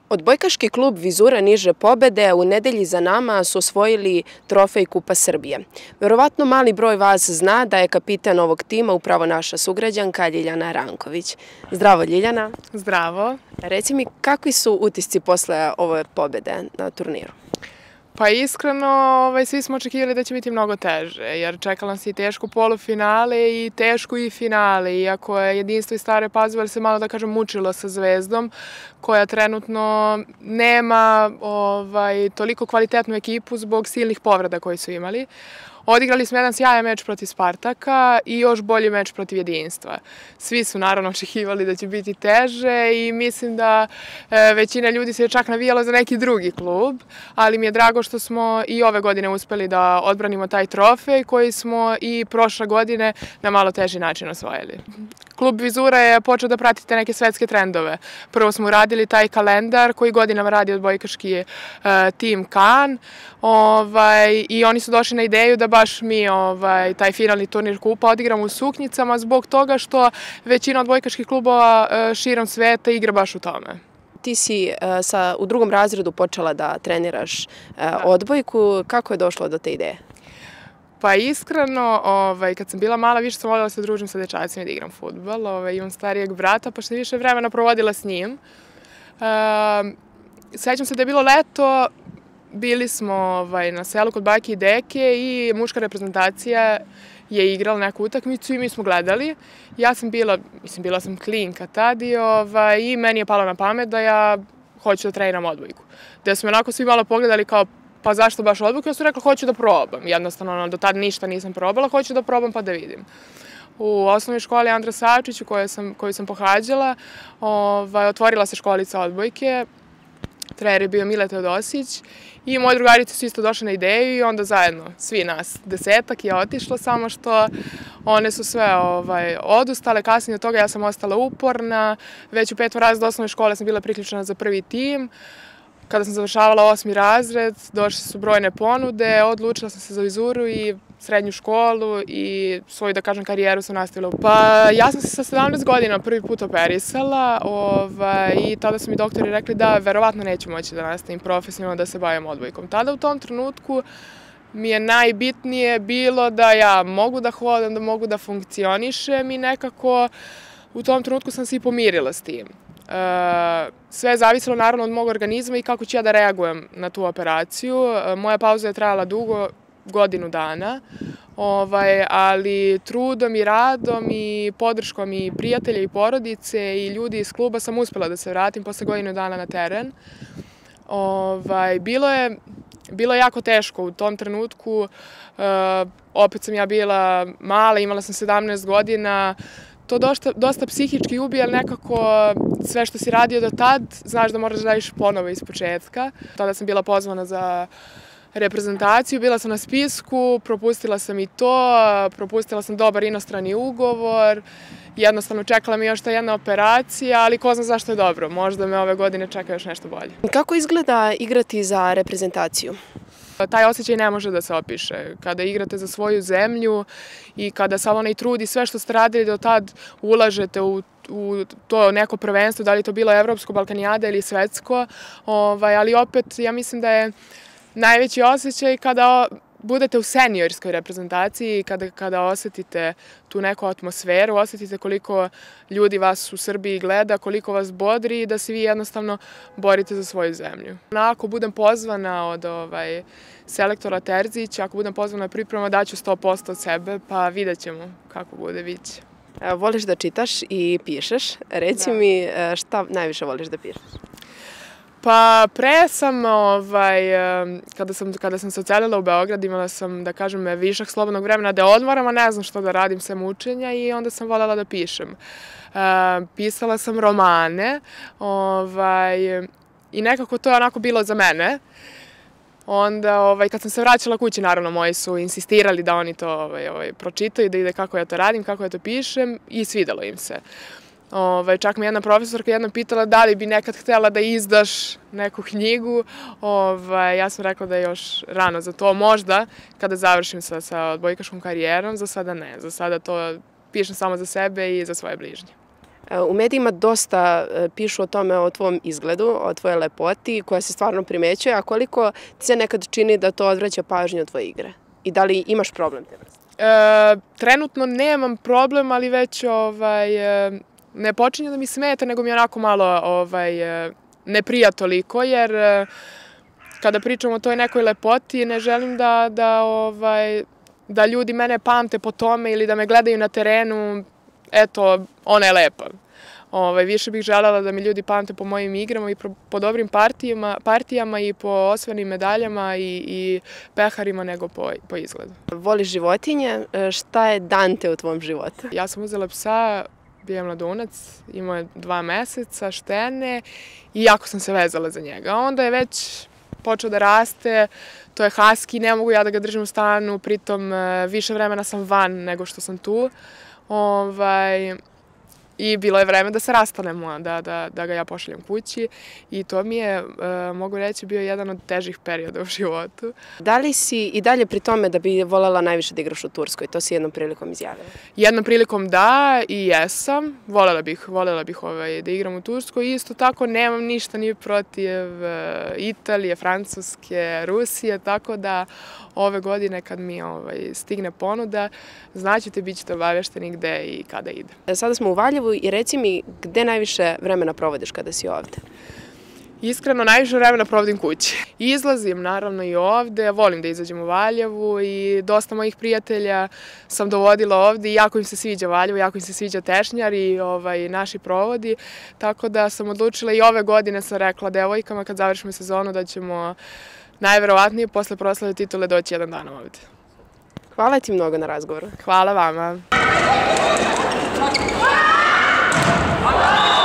Odbojkaški klub Vizura Niže Pobede u nedelji za nama su osvojili trofej Kupa Srbije. Verovatno mali broj vas zna da je kapitan ovog tima upravo naša sugrađanka Ljiljana Ranković. Zdravo Ljiljana. Zdravo. Reci mi, kakvi su utisci posle ove pobede na turniru? Pa iskreno, svi smo očekivali da će biti mnogo teže, jer čekala nas i teško polufinale i teško i finale, iako je jedinstvo iz Stare Pazove se malo, da kažem, mučilo sa Zvezdom, koja trenutno nema toliko kvalitetnu ekipu zbog silnih povreda koje su imali. Odigrali smo jedan sjajan meč protiv Spartaka i još bolji meč protiv Jedinstva. Svi su naravno očekivali da će biti teže i mislim da većina ljudi se čak navijala za neki drugi klub, ali mi je drago što smo i ove godine uspeli da odbranimo taj trofej koji smo i prošle godine na malo teži način osvojili. Klub Vizura je počeo da prati te neke svetske trendove. Prvo smo uradili taj kalendar koji godinama radi odbojkaški tim Kan i oni su došli na ideju da baš mi taj finalni turnir kupa odigramo u Suknjicama zbog toga što većina odbojkaških klubova širom sveta igra baš u tome. Ti si u drugom razredu počela da treniraš odbojku. Kako je došlo do te ideje? Pa iskreno, kad sam bila mala, više sam voljela da se družim sa dečacima i da igram fudbal. Imam starijeg brata, pa što više vremena provodila s njim. Sećam se da je bilo leto, bili smo na selu kod bake i deke i muška reprezentacija je igrala neku utakmicu i mi smo gledali. Ja sam bila sam klinka tad i meni je palo na pamet da ja hoću da treniram odbojku. Da smo onako svi malo pogledali kao pa zašto baš odbojku? Ja sam rekla hoću da probam. Jednostavno, do tada ništa nisam probala, hoću da probam pa da vidim. U osnovnoj školi Andra Savčić, koju sam pohađala, otvorila se školica odbojke. Trener je bio Mile Teodosić i moje drugarice su isto došle na ideju i onda zajedno, svi nas, 10-ak je otišlo, samo što one su sve odustale. Kasnije od toga ja sam ostala uporna. Već u 5. razredu osnovne škole sam bila priključena za prvi tim. Kada sam završavala 8. razred, došle su brojne ponude, odlučila sam se za Vizuru i srednju školu i svoju, da kažem, karijeru sam nastavila. Pa ja sam se sa 17 godina prvi put operisala i tada su mi doktori rekli da verovatno neću moći da nastavim profesionalno da se bavim odbojkom. Tada u tom trenutku mi je najbitnije bilo da ja mogu da hodam, da mogu da funkcionišem i nekako u tom trenutku sam se i pomirila s tim. Sve je zavisilo naravno od mog organizma i kako ću ja da reagujem na tu operaciju. Moja pauza je trajala dugo, godinu dana, ali trudom i radom i podrškom i prijatelja i porodice i ljudi iz kluba sam uspela da se vratim posle godinu dana na teren. Bilo je jako teško u tom trenutku. Opet sam ja bila mala, imala sam 17 godina. To dosta psihički ubije, ali nekako sve što si radio do tad, znaš da moraš da radiš ponovo iz početka. Tada sam bila pozvana za reprezentaciju, bila sam na spisku, propustila sam i to, propustila sam dobar inostrani ugovor, jednostavno čekala mi još ta jedna operacija, ali ko zna zašto je dobro, možda me ove godine čeka još nešto bolje. Kako izgleda igrati za reprezentaciju? Taj osjećaj ne može da se opiše. Kada igrate za svoju zemlju i kada sav onaj trud i sve što ste radili do tad ulažete u to neko prvenstvo, da li to bilo evropsko, balkanijada ili svetsko, ali opet ja mislim da je najveći osjećaj kada budete u seniorskoj reprezentaciji, kada osetite tu neku atmosferu, osetite koliko ljudi vas u Srbiji gleda, koliko vas bodri i da se vi jednostavno borite za svoju zemlju. Ako budem pozvana od selektora Terzića, ako budem pozvana na pripremu, daću 100% od sebe, pa vidjet ćemo kako bude, vidjet će. Voliš da čitaš i pišeš. Reci mi šta najviše voliš da pišeš? Pa pre sam, kada sam se odselila u Beograd, imala sam, da kažem, višak slobodnog vremena da odmaram, a ne znam što da radim sem učenja i onda sam voljela da pišem. Pisala sam romane i nekako to je onako bilo za mene. Onda, kad sam se vraćala kući, naravno, moji su insistirali da oni to pročitaju, da ide kako ja to radim, kako ja to pišem i svidelo im se. Čak mi jedna profesorka jednom pitala da li bi nekad htjela da izdaš neku knjigu. Ja sam rekla da je još rano za to. Možda kada završim sa odbojkaškom karijerom, za sada ne. Za sada to pišem samo za sebe i za svoje bližnje. U medijima dosta pišu o tome, o tvom izgledu, o tvojoj lepoti koja se stvarno primećuje, a koliko ti se nekad čini da to odvraća pažnju od tvoje igre? I da li imaš problem te vrste? Trenutno nemam problem, ali već ne počinje da mi smeta, nego mi je onako malo ne prija toliko, jer kada pričam o toj nekoj lepoti, ne želim da ljudi mene pamte po tome ili da me gledaju na terenu, eto, ona je lepa. Više bih želela da mi ljudi pamte po mojim igrama i po dobrim partijama i po osvojenim medaljama i peharima nego po izgledu. Voliš životinje, šta je Dante u tvom životu? Ja sam uzela psa, bio je mladunac, imao je 2 meseca, štene i jako sam se vezala za njega. Onda je već počeo da raste, to je husky, ne mogu ja da ga držim u stanu, pritom više vremena sam van nego što sam tu. I bilo je vreme da se rastanemo, da ga ja pošaljem kući i to mi je, mogu reći, bio jedan od težih perioda u životu. Da li si i dalje pri tome da bi voljela najviše da igraš u Turskoj? To si jednom prilikom izjavila. Jednom prilikom da i jesam. Voljela bih da igram u Turskoj. Isto tako nemam ništa ni protiv Italije, Francuske, Rusije, tako da ove godine kad mi stigne ponuda, znaćete, bit ćete obavešteni gde i kada ide. Sada smo u Valjevu i reci mi gde najviše vremena provodiš kada si ovde? Iskreno, najviše vremena provodim kući. Izlazim naravno i ovde, volim da izađem u Valjevu i dosta mojih prijatelja sam dovodila ovde i jako im se sviđa Valjevo, jako im se sviđa Tešnjar i naši provodi, tako da sam odlučila i ove godine sam rekla devojkama kad završimo sezonu da ćemo najverovatnije posle proslave titule doći jedan dan ovde. Hvala ti mnogo na razgovoru. Hvala vama.